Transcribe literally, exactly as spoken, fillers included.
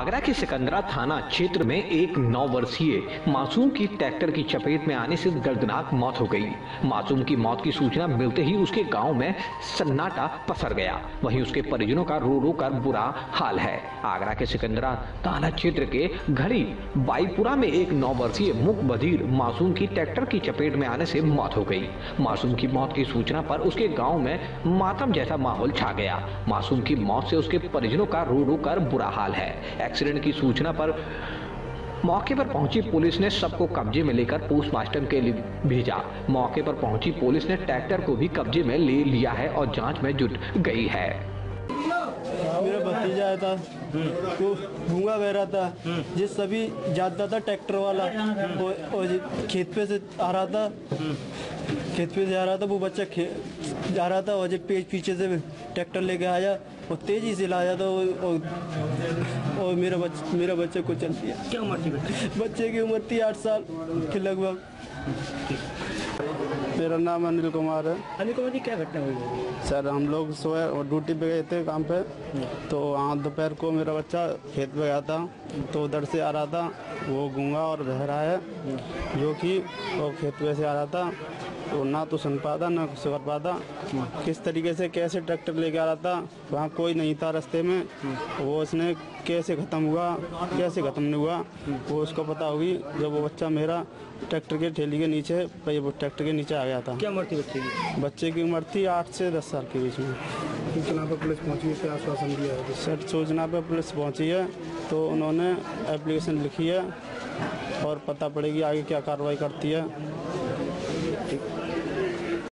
आगरा के सिकंदरा थाना क्षेत्र में एक नौ वर्षीय मासूम की ट्रैक्टर की चपेट में आने से दर्दनाक मौत हो गई। मासूम की मौत की सूचना मिलते ही उसके गांव में सन्नाटा पसर गया। वहीं उसके परिजनों का रो रो कर बुरा हाल है। आगरा के सिकंदरा थाना क्षेत्र के घड़ी बाईपुरा में एक नौ वर्षीय मुक बधिर मासूम की ट्रैक्टर की चपेट में आने से मौत हो गई। मासूम की मौत की सूचना पर उसके गाँव में मातम जैसा माहौल छा गया। मासूम की मौत से उसके परिजनों का रो रो कर बुरा हाल है। एक्सीडेंट की सूचना पर मौके पर पहुंची पुलिस ने सबको कब्जे में लेकर पोस्टमार्टम के लिए भेजा। मौके पर पहुंची पुलिस ने ट्रैक्टर को भी कब्जे में ले लिया है और जांच में जुट गई है। मेरा भतीजा आया था, वो भूंगा बह रहा था, जिस सभी जाता था ट्रैक्टर वाला और खेत पे से आ रहा था, खेत पे से आ रहा था वो बच्चा जा रहा था और जब पेज पीछे से ट्रैक्टर लेके आया और तेजी से लाया था और, और मेरा बच्चा मेरा बच्चा को चल दिया। क्या उम्र थी बच्चे? बच्चे की उम्र थी आठ साल के लगभग। मेरा नाम अनिल कुमार है। अनिल कुमार जी, क्या घटना हुई? सर, हम लोग सोए और ड्यूटी पे गए थे काम पे, तो वहाँ दोपहर को मेरा बच्चा खेत पे गया था, तो उधर से आ रहा था, वो गूंगा और बह रहा है, जो कि वो खेत पे से आ रहा था, तो ना तो सुन पाता ना कुछ कर पाता। किस तरीके से कैसे ट्रैक्टर लेके आ रहा था, वहाँ कोई नहीं था रास्ते में, वो उसने कैसे ख़त्म हुआ कैसे ख़त्म नहीं हुआ वो उसको पता होगी जब वो बच्चा मेरा ट्रैक्टर के ठेली के नीचे वो ट्रैक्टर के नीचे आ गया था। क्या उम्र थी बच्चे की? बच्चे की उम्र थी आठ से दस साल के बीच में। सूचना पर पुलिस पहुंची है, क्या आश्वासन दिया है? सर, सूचना पर पुलिस पहुंची है तो उन्होंने एप्लीकेशन लिखी है और पता पड़ेगी आगे क्या कार्रवाई करती है।